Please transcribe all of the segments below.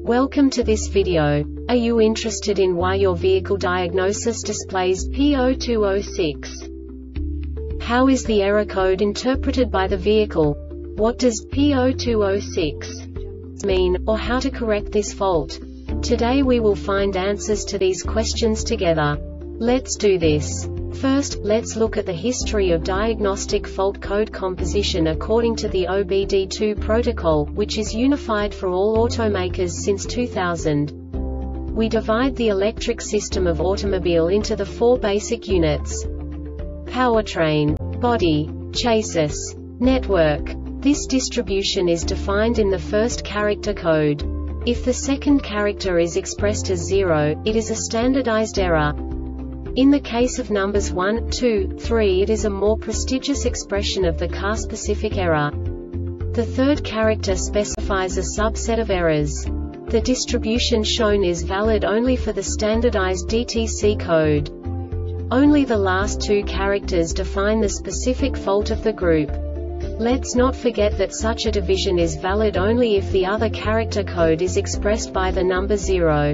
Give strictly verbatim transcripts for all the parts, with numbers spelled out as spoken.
Welcome to this video. Are you interested in why your vehicle diagnosis displays P zero two zero six? How is the error code interpreted by the vehicle? What does P zero two zero six mean, or how to correct this fault? Today we will find answers to these questions together. Let's do this. First, let's look at the history of diagnostic fault code composition according to the O B D two protocol, which is unified for all automakers since two thousand. We divide the electric system of automobile into the four basic units: powertrain, body, chassis, network. This distribution is defined in the first character code. If the second character is expressed as zero, it is a standardized error. In the case of numbers one, two, three, it is a more prestigious expression of the car-specific error. The third character specifies a subset of errors. The distribution shown is valid only for the standardized D T C code. Only the last two characters define the specific fault of the group. Let's not forget that such a division is valid only if the other character code is expressed by the number zero.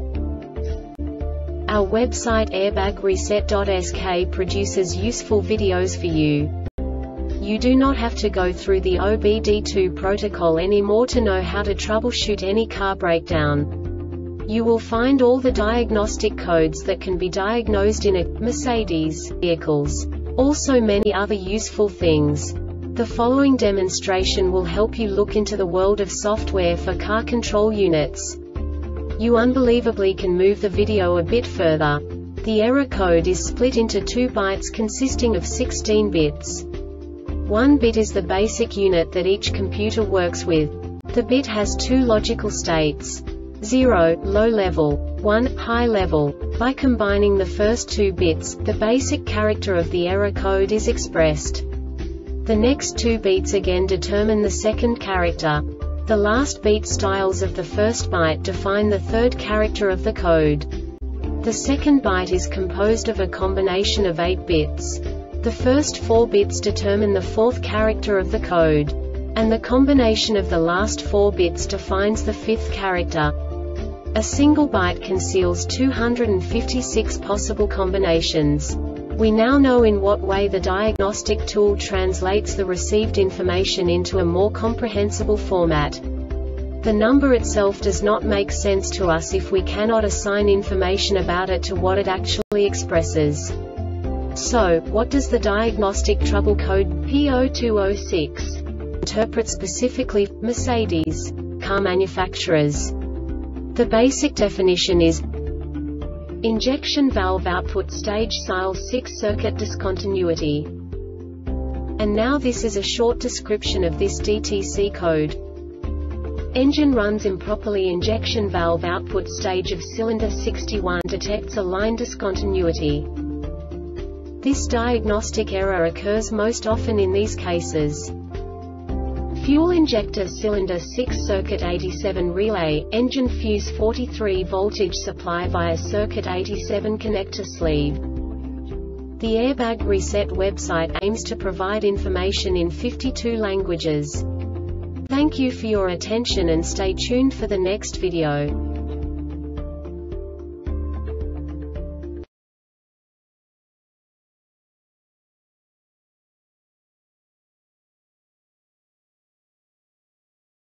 Our website airbag reset dot S K produces useful videos for you. You do not have to go through the O B D two protocol anymore to know how to troubleshoot any car breakdown. You will find all the diagnostic codes that can be diagnosed in a Mercedes vehicles. Also many other useful things. The following demonstration will help you look into the world of software for car control units. You unbelievably can move the video a bit further. The error code is split into two bytes consisting of sixteen bits. One bit is the basic unit that each computer works with. The bit has two logical states: zero, low level, one, high level. By combining the first two bits, the basic character of the error code is expressed. The next two beats again determine the second character. The last beat styles of the first byte define the third character of the code. The second byte is composed of a combination of eight bits. The first four bits determine the fourth character of the code. And the combination of the last four bits defines the fifth character. A single byte conceals two hundred fifty-six possible combinations. We now know in what way the diagnostic tool translates the received information into a more comprehensible format. The number itself does not make sense to us if we cannot assign information about it to what it actually expresses. So, what does the diagnostic trouble code P zero two zero six interpret specifically for Mercedes car manufacturers? The basic definition is injection valve output stage S I L six circuit discontinuity. And now this is a short description of this D T C code. Engine runs improperly. Injection valve output stage of cylinder sixty-one detects a line discontinuity. This diagnostic error occurs most often in these cases: fuel injector cylinder six circuit eighty-seven relay, engine fuse forty-three voltage supply via circuit eighty-seven connector sleeve. The Airbag Reset website aims to provide information in fifty-two languages. Thank you for your attention and stay tuned for the next video.